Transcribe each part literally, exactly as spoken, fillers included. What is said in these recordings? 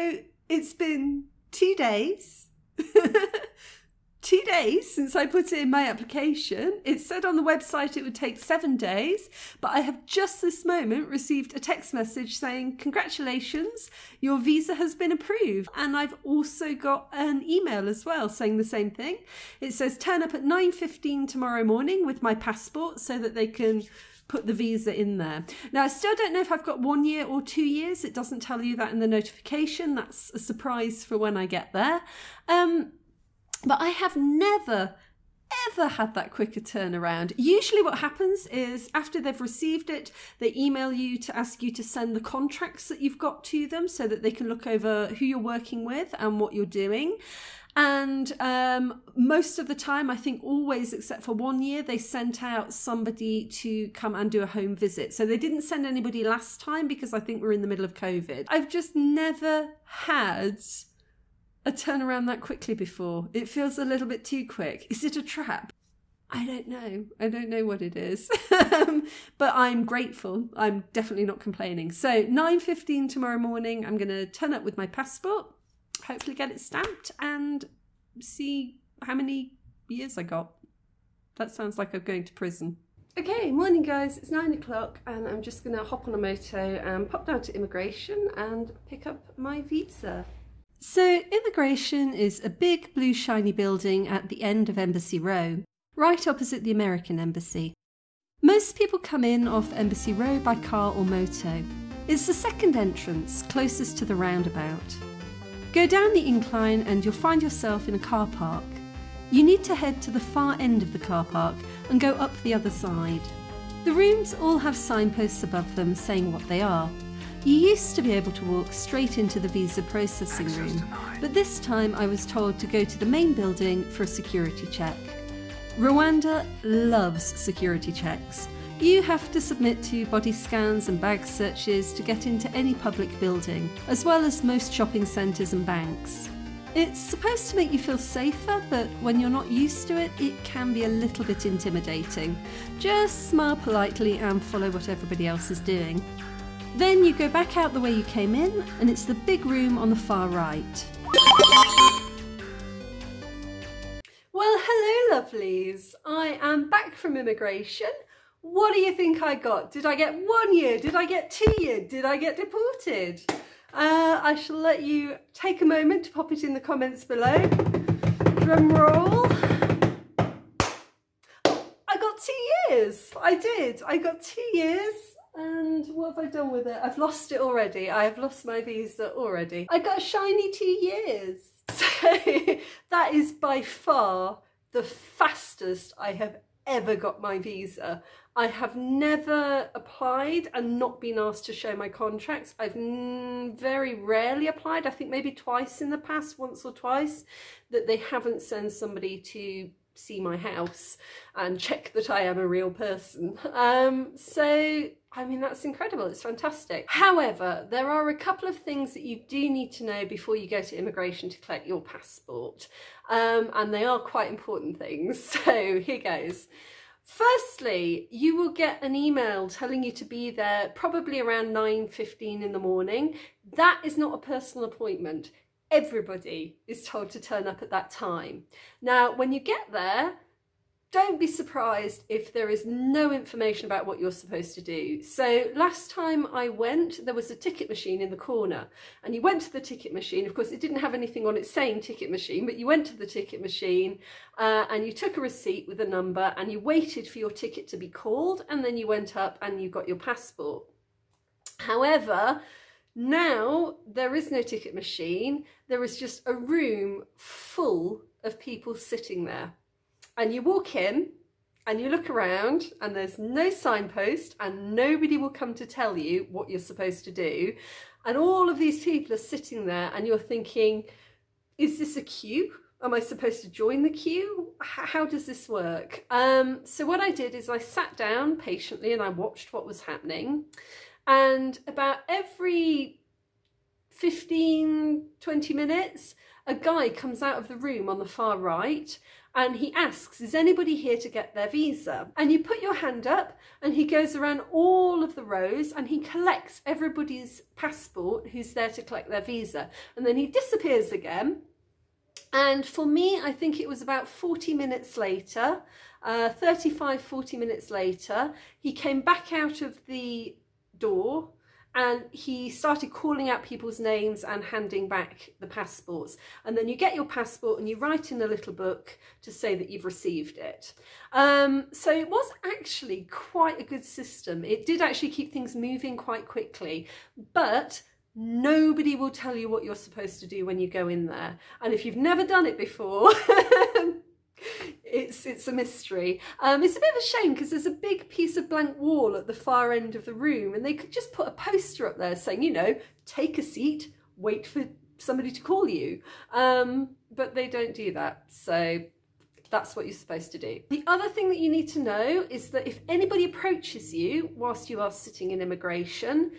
So it's been two days. Two days since I put in my application. It said on the website it would take seven days, but I have just this moment received a text message saying, congratulations, your visa has been approved. And I've also got an email as well saying the same thing. It says turn up at nine fifteen tomorrow morning with my passport so that they can put the visa in there. Now, I still don't know if I've got one year or two years. It doesn't tell you that in the notification. That's a surprise for when I get there. Um, But I have never, ever had that quicker turnaround. Usually what happens is after they've received it, they email you to ask you to send the contracts that you've got to them so that they can look over who you're working with and what you're doing. And um, most of the time, I think always except for one year, they sent out somebody to come and do a home visit. So they didn't send anybody last time because I think we're in the middle of COVID. I've just never had a turnaround that quickly before. It feels a little bit too quick. Is it a trap? I don't know. I don't know what it is. But I'm grateful. I'm definitely not complaining. So nine fifteen tomorrow morning, I'm going to turn up with my passport, hopefully get it stamped and see how many years I got. That sounds like I'm going to prison. Okay, morning guys, it's nine o'clock and I'm just going to hop on a moto and pop down to immigration and pick up my visa. So immigration is a big blue shiny building at the end of Embassy Row, right opposite the American Embassy. Most people come in off Embassy Row by car or moto. It's the second entrance, closest to the roundabout. Go down the incline and you'll find yourself in a car park. You need to head to the far end of the car park and go up the other side. The rooms all have signposts above them saying what they are. You used to be able to walk straight into the visa processing room, but this time I was told to go to the main building for a security check. Rwanda loves security checks. You have to submit to body scans and bag searches to get into any public building, as well as most shopping centres and banks. It's supposed to make you feel safer, but when you're not used to it, it can be a little bit intimidating. Just smile politely and follow what everybody else is doing. Then you go back out the way you came in, and it's the big room on the far right. Well, hello lovelies. I am back from immigration. What do you think I got? Did I get one year? Did I get two years? Did I get deported? Uh, I shall let you take a moment to pop it in the comments below. Drum roll. I got two years. I did. I got two years. And what have I done with it? I've lost it already. I have lost my visa already. I got a shiny two years. So that is by far the fastest I have ever got my visa. I have never applied and not been asked to show my contracts. I've very rarely applied. I think maybe twice in the past, once or twice, that they haven't sent somebody to see my house and check that I am a real person. Um, so, I mean, that's incredible. It's fantastic. However, there are a couple of things that you do need to know before you go to immigration to collect your passport. Um, and they are quite important things. So here goes. Firstly, you will get an email telling you to be there probably around nine fifteen in the morning. That is not a personal appointment. Everybody is told to turn up at that time. Now, when you get there, don't be surprised if there is no information about what you're supposed to do. So last time I went, there was a ticket machine in the corner, and you went to the ticket machine. Of course, it didn't have anything on it saying ticket machine, but you went to the ticket machine uh, and you took a receipt with a number and you waited for your ticket to be called, and then you went up and you got your passport. However, now there is no ticket machine. There is just a room full of people sitting there. And you walk in and you look around and there's no signpost and nobody will come to tell you what you're supposed to do. And all of these people are sitting there and you're thinking, is this a queue? Am I supposed to join the queue? How does this work? Um, so what I did is I sat down patiently and I watched what was happening. And about every fifteen, twenty minutes, a guy comes out of the room on the far right and he asks, is anybody here to get their visa? And you put your hand up and he goes around all of the rows and he collects everybody's passport who's there to collect their visa. And then he disappears again. And for me, I think it was about forty minutes later, uh, thirty-five, forty minutes later, he came back out of the door and he started calling out people's names and handing back the passports. And then you get your passport and you write in a little book to say that you've received it. Um, so it was actually quite a good system. It did actually keep things moving quite quickly, but nobody will tell you what you're supposed to do when you go in there. And if you've never done it before, It's it's a mystery. Um, it's a bit of a shame because there's a big piece of blank wall at the far end of the room and they could just put a poster up there saying, you know, take a seat, wait for somebody to call you. Um, but they don't do that. So that's what you're supposed to do. The other thing that you need to know is that if anybody approaches you whilst you are sitting in immigration,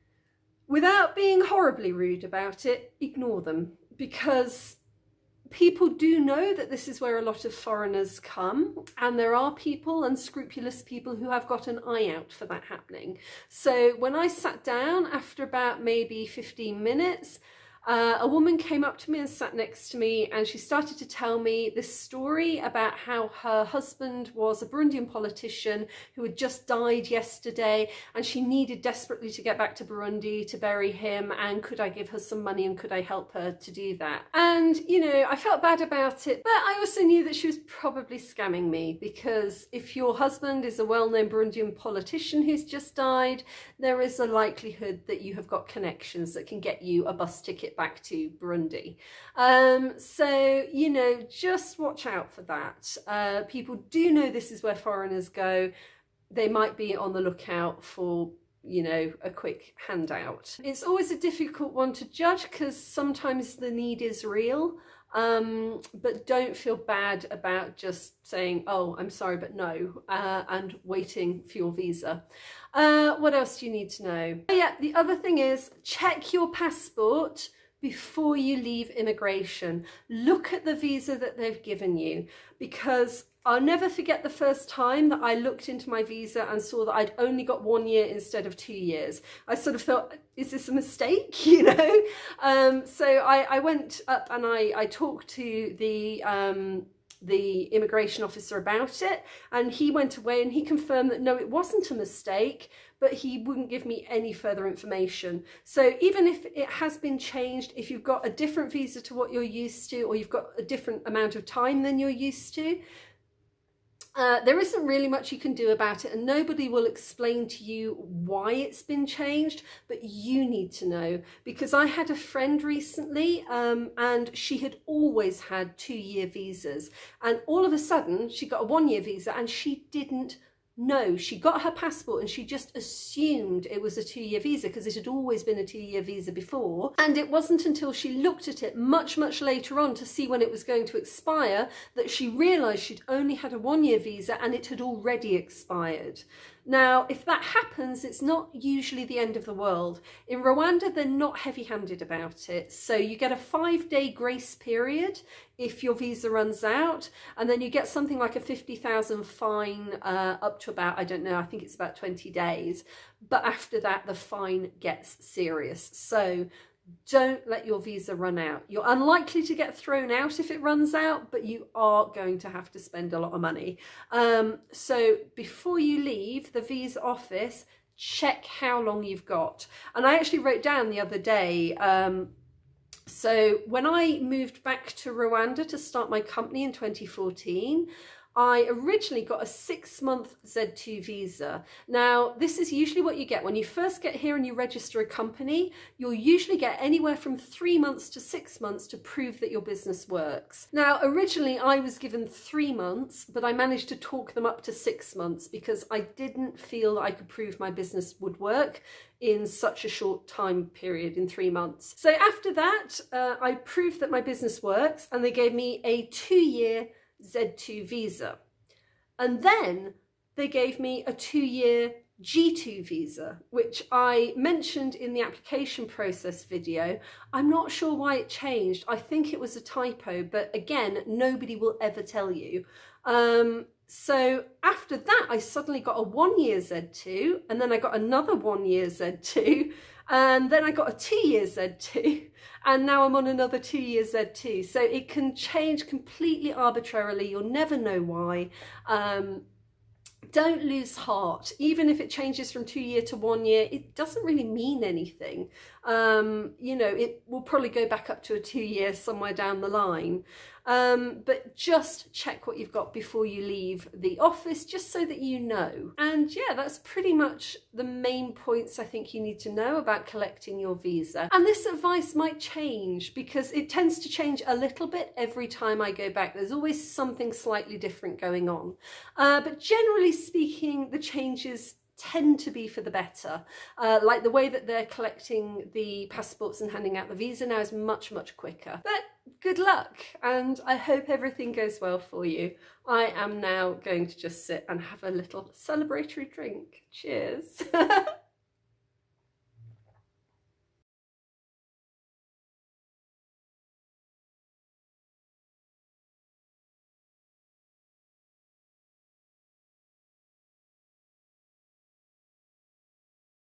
without being horribly rude about it, ignore them, because people do know that this is where a lot of foreigners come, and there are people, unscrupulous people, who have got an eye out for that happening. So when I sat down after about maybe fifteen minutes, Uh, a woman came up to me and sat next to me and she started to tell me this story about how her husband was a Burundian politician who had just died yesterday and she needed desperately to get back to Burundi to bury him, and could I give her some money and could I help her to do that? And, you know, I felt bad about it, but I also knew that she was probably scamming me, because if your husband is a well-known Burundian politician who's just died, there is a likelihood that you have got connections that can get you a bus ticket back to Burundi. Um, so, you know, just watch out for that. Uh, people do know this is where foreigners go. They might be on the lookout for, you know, a quick handout. It's always a difficult one to judge because sometimes the need is real. Um, but don't feel bad about just saying, oh, I'm sorry, but no, uh, and waiting for your visa. Uh, what else do you need to know? Oh, yeah, the other thing is check your passport before you leave immigration. Look at the visa that they've given you, because I'll never forget the first time that I looked into my visa and saw that I'd only got one year instead of two years. I sort of thought, is this a mistake, you know? Um, so I, I went up and I, I talked to the, um, the immigration officer about it, and he went away and he confirmed that no, it wasn't a mistake, but he wouldn't give me any further information. So even if it has been changed, if you've got a different visa to what you're used to, or you've got a different amount of time than you're used to, Uh, there isn't really much you can do about it, and nobody will explain to you why it's been changed, but you need to know. Because I had a friend recently um, and she had always had two-year visas, and all of a sudden she got a one-year visa and she didn't know. She got her passport and she just assumed it was a two-year visa because it had always been a two-year visa before. And it wasn't until she looked at it much, much later on to see when it was going to expire that she realised she'd only had a one-year visa and it had already expired. Now, if that happens, it's not usually the end of the world. In Rwanda, they're not heavy-handed about it. So you get a five-day grace period if your visa runs out, and then you get something like a fifty thousand fine uh, up to about, I don't know, I think it's about twenty days. But after that, the fine gets serious. So don't let your visa run out. You're unlikely to get thrown out if it runs out, but you are going to have to spend a lot of money. Um, so before you leave the visa office, check how long you've got. And I actually wrote down the other day, um, so when I moved back to Rwanda to start my company in twenty fourteen, I originally got a six-month Z two visa. Now, this is usually what you get. When you first get here and you register a company, you'll usually get anywhere from three months to six months to prove that your business works. Now, originally I was given three months, but I managed to talk them up to six months because I didn't feel that I could prove my business would work in such a short time period, in three months. So after that, uh, I proved that my business works, and they gave me a two-year Z two visa. And then they gave me a two-year G two visa, which I mentioned in the application process video. I'm not sure why it changed. I think it was a typo, but again, nobody will ever tell you. Um, so after that, I suddenly got a one year Z two, and then I got another one year Z two, and then I got a two year Z two, and now I'm on another two year Z two. So it can change completely arbitrarily. You'll never know why. Um, Don't lose heart. Even if it changes from two year to one year, it doesn't really mean anything. Um, you know, it will probably go back up to a two year somewhere down the line. Um, but just check what you've got before you leave the office, just so that you know. And yeah, that's pretty much the main points I think you need to know about collecting your visa. And this advice might change because it tends to change a little bit every time I go back. There's always something slightly different going on. Uh, but generally speaking, the changes tend to be for the better. Uh, like the way that they're collecting the passports and handing out the visa now is much, much quicker. But good luck, and I hope everything goes well for you. I am now going to just sit and have a little celebratory drink. Cheers.